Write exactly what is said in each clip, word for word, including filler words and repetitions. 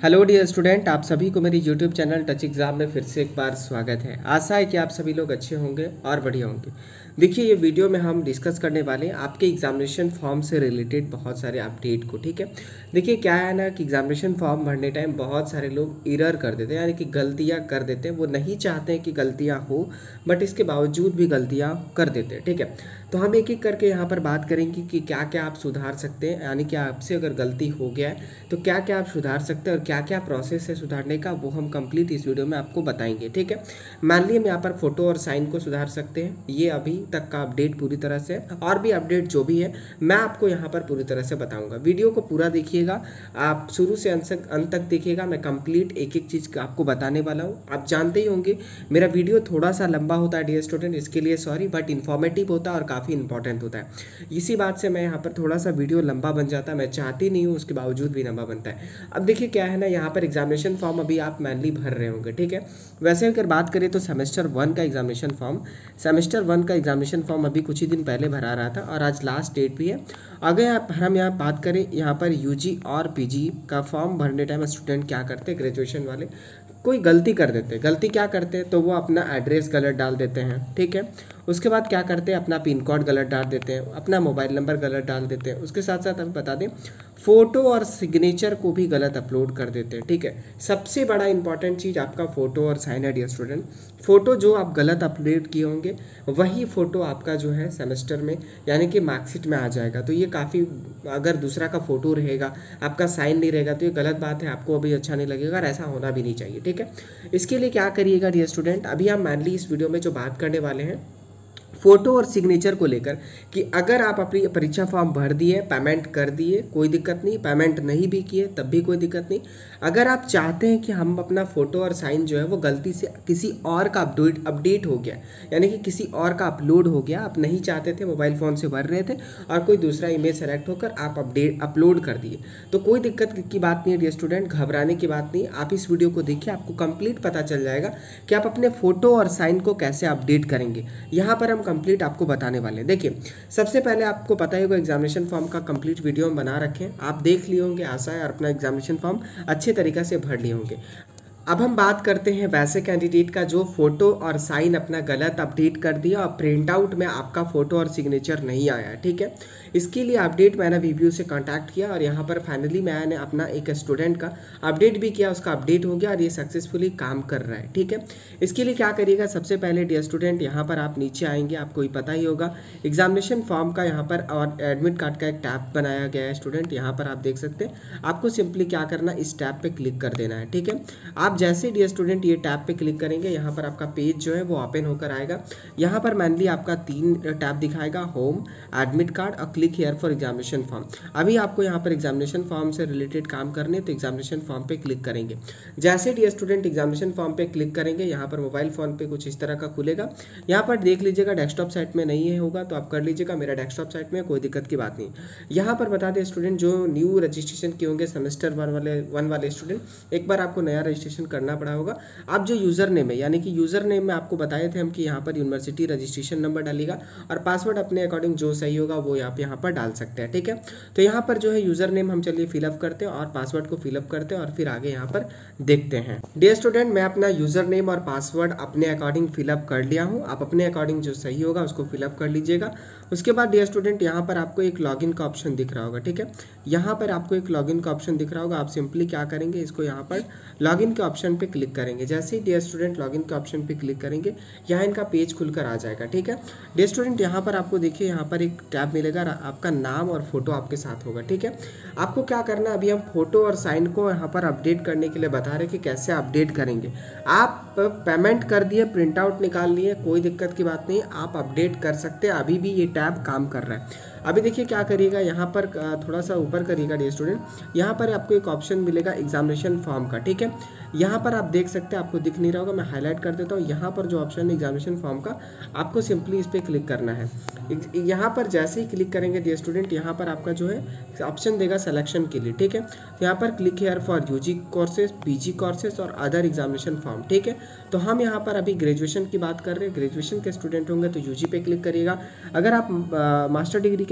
Hello dear student, आप सभी को मेरी यूट्यूब चैनल टच एग्ज़ाम में फिर से एक बार स्वागत है। आशा है कि आप सभी लोग अच्छे होंगे और बढ़िया होंगे। देखिए, ये वीडियो में हम डिस्कस करने वाले हैं आपके एग्जामिनेशन फॉर्म से रिलेटेड बहुत सारे अपडेट को। ठीक है, देखिए क्या है ना कि एग्जामिनेशन फॉर्म भरने टाइम बहुत सारे लोग एरर कर देते हैं, यानी कि गलतियाँ कर देते हैं। वो नहीं चाहते हैं कि गलतियाँ हो, बट इसके बावजूद भी गलतियाँ कर देते हैं। ठीक है, तो हम एक एक करके यहाँ पर बात करेंगे कि क्या क्या आप सुधार सकते हैं, यानी कि आपसे अगर गलती हो गया है तो क्या क्या आप सुधार सकते हैं और क्या क्या प्रोसेस है सुधारने का, वो हम कंप्लीट इस वीडियो में आपको बताएंगे। ठीक है, मान लीजिए हम यहाँ पर फोटो और साइन को सुधार सकते हैं। ये अभी तक का अपडेट पूरी तरह से, और भी अपडेट जो भी है मैं आपको यहाँ पर पूरी तरह से बताऊँगा। वीडियो को पूरा देखिएगा, आप शुरू से अंत तक देखिएगा। मैं कंप्लीट एक एक चीज़ आपको बताने वाला हूँ। आप जानते ही होंगे मेरा वीडियो थोड़ा सा लंबा होता है डियर स्टूडेंट, इसके लिए सॉरी, बट इन्फॉर्मेटिव होता है और काफ़ी इंपॉर्टेंट होता है। इसी बात से मैं यहाँ पर थोड़ा सा वीडियो लंबा बन जाता है, मैं चाहती नहीं हूँ, उसके बावजूद भी लंबा बनता है। अब देखिए क्या है ना, यहाँ पर एग्जामिनेशन फॉर्म अभी आप मैनली भर रहे होंगे। ठीक है, वैसे अगर बात करें तो सेमेस्टर वन का एग्जामिनेशन फॉर्म सेमेस्टर वन का एग्जामिनेशन फॉर्म अभी कुछ ही दिन पहले भरा रहा था और आज लास्ट डेट भी है। अगर आप हम यहाँ बात करें, यहाँ पर यूजी और पीजी का फॉर्म भरने टाइम स्टूडेंट क्या करते हैं, ग्रेजुएशन वाले कोई गलती कर देते हैं। गलती क्या करते हैं, तो वो अपना एड्रेस गलत डाल देते हैं। ठीक है, उसके बाद क्या करते हैं, अपना पिन कोड गलत डाल देते हैं, अपना मोबाइल नंबर गलत डाल देते हैं। उसके साथ साथ हम बता दें, फ़ोटो और सिग्नेचर को भी गलत अपलोड कर देते हैं। ठीक है, सबसे बड़ा इंपॉर्टेंट चीज़ आपका फ़ोटो और साइन है डियर स्टूडेंट। फ़ोटो जो आप गलत अपलोड किए होंगे वही फ़ोटो आपका जो है सेमेस्टर में यानी कि मार्कशीट में आ जाएगा। तो ये काफ़ी, अगर दूसरा का फ़ोटो रहेगा, आपका साइन नहीं रहेगा, तो ये गलत बात है, आपको अभी अच्छा नहीं लगेगा और ऐसा होना भी नहीं चाहिए। ठीक है, इसके लिए क्या करिएगा डियर स्टूडेंट, अभी हम मैनली इस वीडियो में जो बात करने वाले हैं फ़ोटो और सिग्नेचर को लेकर, कि अगर आप अपनी परीक्षा फॉर्म भर दिए, पेमेंट कर दिए, कोई दिक्कत नहीं, पेमेंट नहीं भी किए तब भी कोई दिक्कत नहीं। अगर आप चाहते हैं कि हम अपना फ़ोटो और साइन जो है वो गलती से किसी और का अपडेट अपडेट हो गया, यानी कि किसी और का अपलोड हो गया, आप नहीं चाहते थे, मोबाइल फ़ोन से भर रहे थे और कोई दूसरा इमेज सेलेक्ट होकर आप अपडेट अपलोड कर दिए, तो कोई दिक्कत की बात नहीं है डियर स्टूडेंट, घबराने की बात नहीं। आप इस वीडियो को देखिए, आपको कंप्लीट पता चल जाएगा कि आप अपने फ़ोटो और साइन को कैसे अपडेट करेंगे। यहाँ पर हम कंप्लीट आपको बताने वाले हैं। देखिए, सबसे पहले आपको पता ही होगा एग्जामिनेशन फॉर्म का कंप्लीट वीडियो हम बना रखे हैं, आप देख लिए होंगे आशा है, और अपना एग्जामिनेशन फॉर्म अच्छे तरीके से भर लिए होंगे। अब हम बात करते हैं वैसे कैंडिडेट का जो फोटो और साइन अपना गलत अपडेट कर दिया और प्रिंट आउट में आपका फोटो और सिग्नेचर नहीं आया। ठीक है, इसके लिए अपडेट मैंने वीव्यू से कांटेक्ट किया और यहाँ पर फाइनली मैंने अपना एक स्टूडेंट का अपडेट भी किया, उसका अपडेट हो गया और ये सक्सेसफुली काम कर रहा है। ठीक है, इसके लिए क्या करिएगा, सबसे पहले डियर स्टूडेंट यहाँ पर आप नीचे आएंगे, आपको ही पता ही होगा एग्जामिनेशन फॉर्म का यहाँ पर और एडमिट कार्ड का एक टैब बनाया गया है स्टूडेंट, यहाँ पर आप देख सकते हैं। आपको सिंपली क्या करना, इस टैब पे क्लिक कर देना है। ठीक है, आप जैसे डियर स्टूडेंट ये टैब पे क्लिक करेंगे, यहाँ पर आपका पेज जो है वो ओपन होकर आएगा। यहाँ पर मैनली आपका तीन टैब दिखाएगा, होम, एडमिट कार्ड और click here for examination form. अभी आपको यहाँ पर एग्जामिनेशन फॉर्म से रिलेटेड काम करने, तो एग्जामिनेशन फॉर्म पे क्लिक करेंगे। जैसे डियर स्टूडेंट एग्जामिनेशन फॉर्म पे क्लिक करेंगे, यहाँ पर मोबाइल फ़ोन पे कुछ इस तरह का खुलेगा। यहाँ पर देख लीजिएगा, डेस्कटॉप साइट में नहीं है होगा तो आप कर लीजिएगा, मेरा डेस्कटॉप साइट में, कोई दिक्कत की बात नहीं। यहाँ पर बता दें स्टूडेंट, जो न्यू रजिस्ट्रेशन किए होंगे सेमेस्टर वन वाले वन वाले स्टूडेंट, एक बार आपको नया रजिस्ट्रेशन करना पड़ा होगा। आप जो यूज़र नेम है, यानी कि यूज़र नेम में आपको बताए थे हम कि यहाँ पर यूनिवर्सिटी रजिस्ट्रेशन नंबर डालिएगा और पासवर्ड अपने अकॉर्डिंग जो सही होगा वो आप यहाँ पर डाल सकते हैं। ठीक है, तो यहाँ पर जो है यूज़र नेम हम चलिए फिलअप करते हैं और पासवर्ड को फिलअप करते हैं और फिर आगे यहाँ पर देखते हैं। डियर स्टूडेंट, मैं अपना यूज़र नेम और पासवर्ड अपने अकॉर्डिंग फिलअप कर लिया हूँ, आप अपने अकॉर्डिंग जो सही होगा उसको फिलअप कर लीजिएगा। उसके बाद डियर स्टूडेंट यहाँ पर आपको एक लॉगिन का ऑप्शन दिख रहा होगा। ठीक है, यहाँ पर आपको एक लॉगिन का ऑप्शन दिख रहा होगा, आप सिंपली क्या करेंगे, इसको यहाँ पर लॉगिन के ऑप्शन पे क्लिक करेंगे। जैसे ही डियर स्टूडेंट लॉगिन के ऑप्शन पे क्लिक करेंगे, यहाँ इनका पेज खुलकर आ जाएगा। ठीक है, डियर स्टूडेंट यहाँ पर आपको देखिए, यहाँ पर एक टैब मिलेगा, आपका नाम और फोटो आपके साथ होगा। ठीक है, आपको क्या करना है, अभी हम फोटो और साइन को यहाँ पर अपडेट करने के लिए बता रहे हैं कि कैसे अपडेट करेंगे। आप पेमेंट कर दिए, प्रिंट आउट निकाल लिए, कोई दिक्कत की बात नहीं, आप अपडेट कर सकते हैं, अभी भी ये टैब काम कर रहा है। अभी देखिए क्या करिएगा, यहाँ पर थोड़ा सा ऊपर करिएगा डियर स्टूडेंट, यहाँ पर आपको एक ऑप्शन मिलेगा एग्जामिनेशन फॉर्म का। ठीक है, यहाँ पर आप देख सकते हैं, आपको दिख नहीं रहा होगा, मैं हाईलाइट कर देता हूँ। यहाँ पर जो ऑप्शन है एग्जामिनेशन फॉर्म का, आपको सिंपली इस पर क्लिक करना है। यहाँ पर जैसे ही क्लिक करेंगे डियर स्टूडेंट, यहाँ पर आपका जो है ऑप्शन देगा सिलेक्शन के लिए। ठीक है, तो यहाँ पर click here for UG courses, PG courses और अदर एग्जामिनेशन फॉर्म। ठीक है, तो हम यहाँ पर अभी ग्रेजुएशन की बात कर रहे हैं, ग्रेजुएशन के स्टूडेंट होंगे तो यूजी पे क्लिक करिएगा। अगर आप मास्टर डिग्री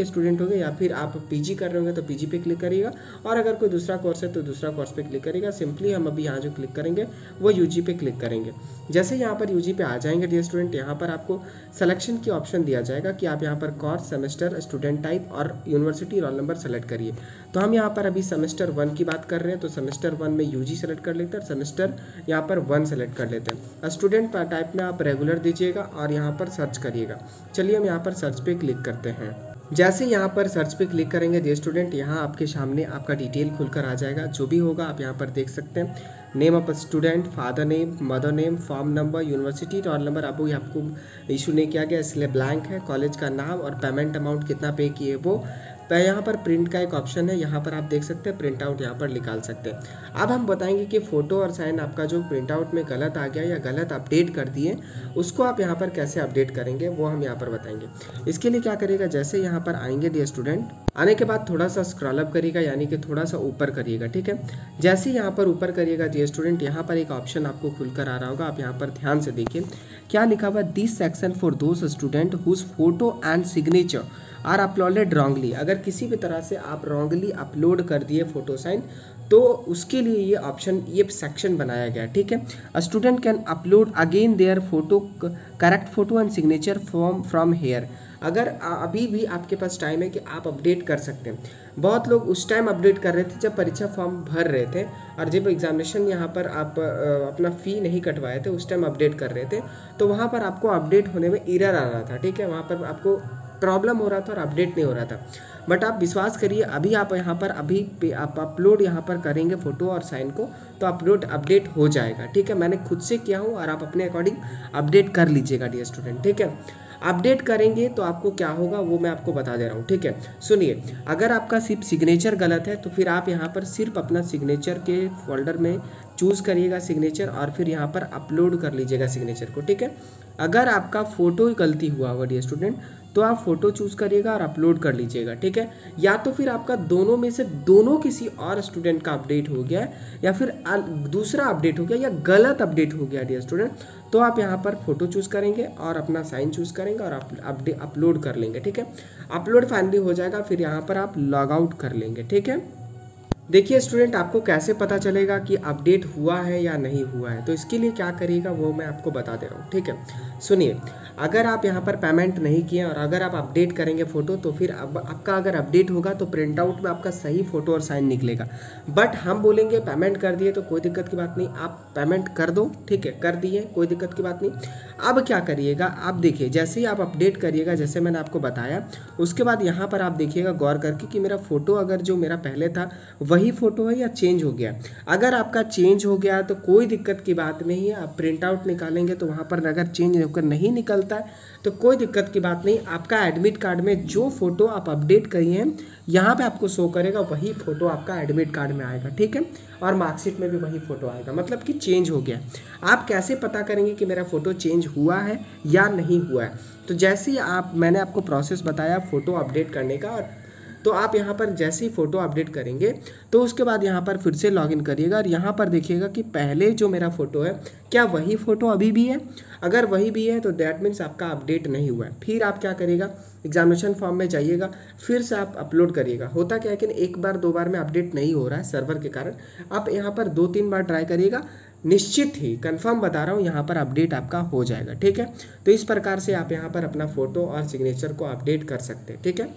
के स्टूडेंट होंगे या फिर आप पीजी कर रहे होंगे तो पीजी पे क्लिक करिएगा, और अगर कोई दूसरा कोर्स है तो दूसरा कोर्स पे क्लिक करिएगा। सिंपली हम अभी यहाँ जो क्लिक करेंगे वो यूजी पे क्लिक करेंगे। जैसे यहाँ पर यूजी पे आ जाएंगे डियर स्टूडेंट, यहाँ पर आपको सिलेक्शन की ऑप्शन दिया जाएगा कि आप यहाँ पर कोर्स, सेमेस्टर, स्टूडेंट टाइप और यूनिवर्सिटी रोल नंबर सेलेक्ट करिए। तो हम यहाँ पर अभी सेमेस्टर वन की बात कर रहे हैं, तो सेमेस्टर वन में यूजी सेलेक्ट कर लेते हैं, सेमेस्टर यहाँ पर वन सेलेक्ट कर लेते हैं। स्टूडेंट टाइप में आप रेगुलर दीजिएगा और यहाँ पर सर्च करिएगा। चलिए हम यहाँ पर सर्च पे क्लिक करते हैं। जैसे यहाँ पर सर्च पे क्लिक करेंगे डियर स्टूडेंट, यहाँ आपके सामने आपका डिटेल खुलकर आ जाएगा। जो भी होगा आप यहाँ पर देख सकते हैं, name of student, father name, mother name, form number, university roll number अभी आपको इशू नहीं किया गया इसलिए ब्लैंक है, कॉलेज का नाम और पेमेंट अमाउंट कितना पे किए वो। तो यहाँ पर प्रिंट का एक ऑप्शन है, यहाँ पर आप देख सकते हैं प्रिंट आउट यहाँ पर निकाल सकते हैं। अब हम बताएंगे कि फ़ोटो और साइन आपका जो प्रिंट आउट में गलत आ गया या गलत अपडेट कर दिए उसको आप यहाँ पर कैसे अपडेट करेंगे वो हम यहाँ पर बताएंगे। इसके लिए क्या करिएगा, जैसे यहाँ पर आएंगे डियर स्टूडेंट, आने के बाद थोड़ा सा स्क्रॉल अप करिएगा यानी कि थोड़ा सा ऊपर करिएगा, ठीक है। जैसे यहाँ पर ऊपर करिएगा डियर स्टूडेंट, यहाँ पर एक ऑप्शन आपको खुलकर आ रहा होगा, आप यहाँ पर ध्यान से देखिए क्या लिखा हुआ, this section for those student whose photo and signature are uploaded wrongly. अगर किसी भी तरह से आप रॉन्गली अपलोड कर दिए फोटो साइन तो उसके लिए ये ऑप्शन, ये सेक्शन बनाया गया, ठीक है। A student can upload again their photo, correct photo and signature from from here. अगर अभी भी आपके पास टाइम है कि आप अपडेट कर सकते हैं। बहुत लोग उस टाइम अपडेट कर रहे थे जब परीक्षा फॉर्म भर रहे थे और जब एग्जामिनेशन यहाँ पर आप अपना फ़ी नहीं कटवाए थे उस टाइम अपडेट कर रहे थे, तो वहाँ पर आपको अपडेट होने में एरर आ रहा था, ठीक है। वहाँ पर आपको प्रॉब्लम हो रहा था और अपडेट नहीं हो रहा था। बट आप विश्वास करिए, अभी आप यहाँ पर अभी आप अपलोड यहाँ पर करेंगे फ़ोटो और साइन को तो अपलोड अपडेट हो जाएगा, ठीक है। मैंने खुद से किया हूँ और आप अपने अकॉर्डिंग अपडेट कर लीजिएगा डियर स्टूडेंट, ठीक है। अपडेट करेंगे तो आपको क्या होगा वो मैं आपको बता दे रहा हूँ, ठीक है। सुनिए, अगर आपका सिर्फ सिग्नेचर गलत है तो फिर आप यहाँ पर सिर्फ अपना सिग्नेचर के फोल्डर में चूज़ करिएगा सिग्नेचर और फिर यहाँ पर अपलोड कर लीजिएगा सिग्नेचर को, ठीक है। अगर आपका फ़ोटो ही गलती हुआ होगा डियर स्टूडेंट तो आप फ़ोटो चूज़ करिएगा और अपलोड कर लीजिएगा, ठीक है। या तो फिर आपका दोनों में से दोनों किसी और स्टूडेंट का अपडेट हो गया या फिर दूसरा अपडेट हो गया या गलत अपडेट हो गया डियर स्टूडेंट, तो आप यहाँ पर फ़ोटो चूज़ करेंगे और अपना साइन चूज़ करेंगे और अपडेट अपलोड कर लेंगे, ठीक है। अपलोड फाइनली हो जाएगा, फिर यहाँ पर आप लॉग आउट कर लेंगे, ठीक है। देखिए स्टूडेंट, आपको कैसे पता चलेगा कि अपडेट हुआ है या नहीं हुआ है, तो इसके लिए क्या करिएगा वो मैं आपको बता दे रहा हूँ, ठीक है। सुनिए, अगर आप यहाँ पर पेमेंट नहीं किए और अगर आप अपडेट करेंगे फ़ोटो तो फिर अब आपका अगर अपडेट होगा तो प्रिंट आउट में आपका सही फ़ोटो और साइन निकलेगा। बट हम बोलेंगे पेमेंट कर दिए तो कोई दिक्कत की बात नहीं, आप पेमेंट कर दो, ठीक है, कर दिए कोई दिक्कत की बात नहीं। अब क्या करिएगा, आप देखिए जैसे ही आप अपडेट करिएगा जैसे मैंने आपको बताया, उसके बाद यहाँ पर आप देखिएगा गौर करके कि मेरा फ़ोटो अगर जो मेरा पहले था वही फ़ोटो है या चेंज हो गया। अगर आपका चेंज हो गया तो कोई दिक्कत की बात नहीं है, आप प्रिंट आउट निकालेंगे तो वहाँ पर अगर चेंज होकर नहीं निकलता है तो कोई दिक्कत की बात नहीं। आपका एडमिट कार्ड में जो फ़ोटो आप अपडेट करिए हैं यहाँ पे आपको शो करेगा, वही फ़ोटो आपका एडमिट कार्ड में आएगा, ठीक है। और मार्कशीट में भी वही फ़ोटो आएगा, मतलब कि चेंज हो गया। आप कैसे पता करेंगे कि मेरा फ़ोटो चेंज हुआ है या नहीं हुआ है, तो जैसे ही आप मैंने आपको प्रोसेस बताया फ़ोटो अपडेट करने का, और तो आप यहाँ पर जैसे ही फ़ोटो अपडेट करेंगे तो उसके बाद यहाँ पर फिर से लॉगिन करिएगा और यहाँ पर देखिएगा कि पहले जो मेरा फ़ोटो है क्या वही फ़ोटो अभी भी है। अगर वही भी है तो दैट मीन्स आपका अपडेट नहीं हुआ है। फिर आप क्या करिएगा, एग्जामिनेशन फॉर्म में जाइएगा, फिर से आप अपलोड करिएगा। होता क्या है कि एक बार दो बार में अपडेट नहीं हो रहा है सर्वर के कारण, आप यहाँ पर दो तीन बार ट्राई करिएगा, निश्चित ही कंफर्म बता रहा हूँ यहाँ पर अपडेट आपका हो जाएगा, ठीक है। तो इस प्रकार से आप यहाँ पर अपना फ़ोटो और सिग्नेचर को अपडेट कर सकते हैं, ठीक है।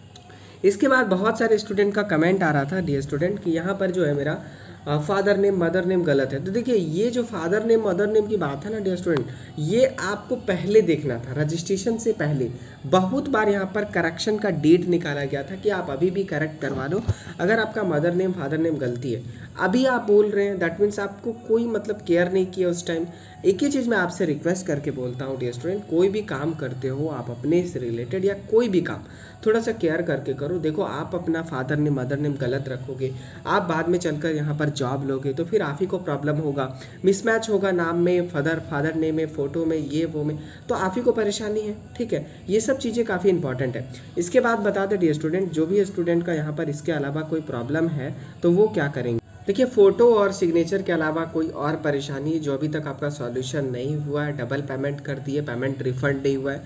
इसके बाद बहुत सारे स्टूडेंट का कमेंट आ रहा था डियर स्टूडेंट कि यहाँ पर जो है मेरा फादर नेम मदर नेम गलत है। तो देखिए ये जो फादर नेम मदर नेम की बात है ना डियर स्टूडेंट, ये आपको पहले देखना था, रजिस्ट्रेशन से पहले बहुत बार यहाँ पर करेक्शन का डेट निकाला गया था कि आप अभी भी करेक्ट करवा लो। अगर आपका मदर नेम फादर नेम गलती है, अभी आप बोल रहे हैं, दैट मीन्स आपको कोई मतलब केयर नहीं किया उस टाइम। एक ही चीज़ मैं आपसे रिक्वेस्ट करके बोलता हूँ डियर स्टूडेंट, कोई भी काम करते हो आप अपने से रिलेटेड या कोई भी काम थोड़ा सा केयर करके करो। देखो आप अपना फादर नेम मदर नेम गलत रखोगे, आप बाद में चलकर यहाँ पर जॉब लोगे तो फिर आप ही को प्रॉब्लम होगा, मिसमैच होगा नाम में, फादर फादर नेम में, फ़ोटो में, ये वो में, तो आप ही को परेशानी है, ठीक है। ये सब चीज़ें काफ़ी इंपॉर्टेंट है। इसके बाद बता दें डियर स्टूडेंट, जो भी स्टूडेंट का यहाँ पर इसके अलावा कोई प्रॉब्लम है तो वो क्या करेंगे। देखिए फ़ोटो और सिग्नेचर के अलावा कोई और परेशानी जो अभी तक आपका सॉल्यूशन नहीं हुआ है, डबल पेमेंट कर दिए, पेमेंट रिफंड नहीं हुआ है,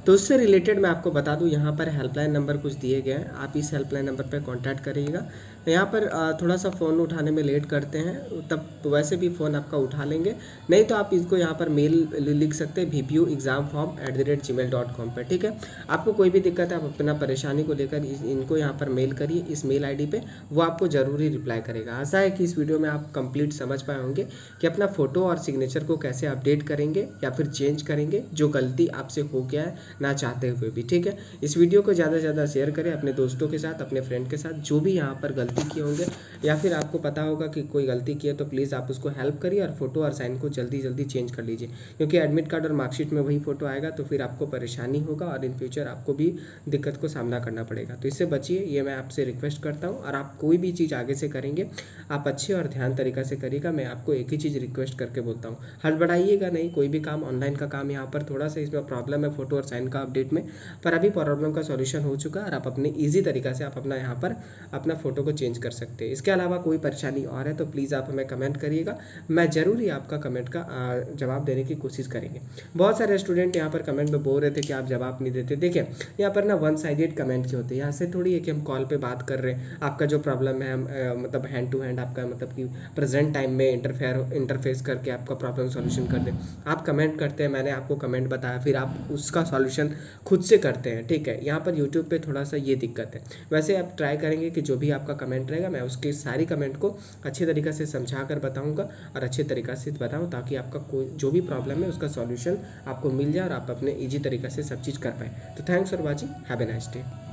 तो उससे रिलेटेड मैं आपको बता दूं, यहाँ पर हेल्पलाइन नंबर कुछ दिए गए हैं, आप इस हेल्पलाइन नंबर पर कॉन्टैक्ट करिएगा। यहाँ पर थोड़ा सा फ़ोन उठाने में लेट करते हैं, तब वैसे भी फ़ोन आपका उठा लेंगे, नहीं तो आप इसको यहाँ पर मेल लिख सकते हैं V P U exam form at the rate G mail dot com पर। ठीक है, आपको कोई भी दिक्कत है, आप अपना परेशानी को लेकर इनको यहाँ पर मेल करिए इस मेल आई डी पे, वो आपको ज़रूरी रिप्लाई करेगा। आशा है कि इस वीडियो में आप कंप्लीट समझ पाए होंगे कि अपना फ़ोटो और सिग्नेचर को कैसे अपडेट करेंगे या फिर चेंज करेंगे, जो गलती आपसे हो गया है ना चाहते हुए भी। ठीक है, इस वीडियो को ज़्यादा से ज़्यादा शेयर करें अपने दोस्तों के साथ, अपने फ्रेंड के साथ, जो भी यहाँ पर गलती किए होंगे या फिर आपको पता होगा कि कोई गलती की है तो प्लीज़ आप उसको हेल्प करिए और फोटो और साइन को जल्दी जल्दी चेंज कर लीजिए, क्योंकि एडमिट कार्ड और मार्कशीट में वही फोटो आएगा तो फिर आपको परेशानी होगा और इन फ्यूचर आपको भी दिक्कत को सामना करना पड़ेगा। तो इससे बचिए, ये मैं आपसे रिक्वेस्ट करता हूँ। और आप कोई भी चीज़ आगे से करेंगे आप अच्छे और ध्यान तरीका से करिएगा। मैं आपको एक ही चीज़ रिक्वेस्ट करके बोलता हूँ, हड़बड़ाइएगा नहीं। कोई भी काम, ऑनलाइन का काम, यहाँ पर थोड़ा सा इसमें प्रॉब्लम है फोटो और साइन का अपडेट में, पर अभी प्रॉब्लम का सॉल्यूशन हो चुका है और आप अपने ईजी तरीका से आप अपना यहाँ पर अपना फोटो को चेंज कर सकते हैं। इसके अलावा कोई परेशानी और है तो प्लीज़ आप हमें कमेंट करिएगा, मैं ज़रूर ही आपका कमेंट का जवाब देने की कोशिश करेंगे। बहुत सारे स्टूडेंट यहाँ पर कमेंट में बोल रहे थे कि आप जवाब नहीं देते। देखिए, यहाँ पर ना वन साइडेड कमेंट की होते हैं, यहाँ से थोड़ी है कि हम कॉल पे बात कर रहे हैं, आपका जो प्रॉब्लम है हम मतलब हैंड टू हैंड आपका मतलब कि प्रेजेंट टाइम में इंटरफेयर इंटरफेस करके आपका प्रॉब्लम सॉल्यूशन कर दें। आप कमेंट करते हैं, मैंने आपको कमेंट बताया, फिर आप उसका सॉल्यूशन खुद से करते हैं। ठीक है, यहाँ पर यूट्यूब पे थोड़ा सा ये दिक्कत है। वैसे आप ट्राई करेंगे कि जो भी आपका कमेंट रहेगा मैं उसकी सारी कमेंट को अच्छे तरीक़े से समझा कर बताऊँगा और अच्छे तरीक़े से बताऊँ, ताकि आपका कोई जो भी प्रॉब्लम है उसका सॉल्यूशन आपको मिल जाए और आप अपने ईजी तरीक़े से सब चीज़ कर पाएँ। तो thanks for watching, have a nice day.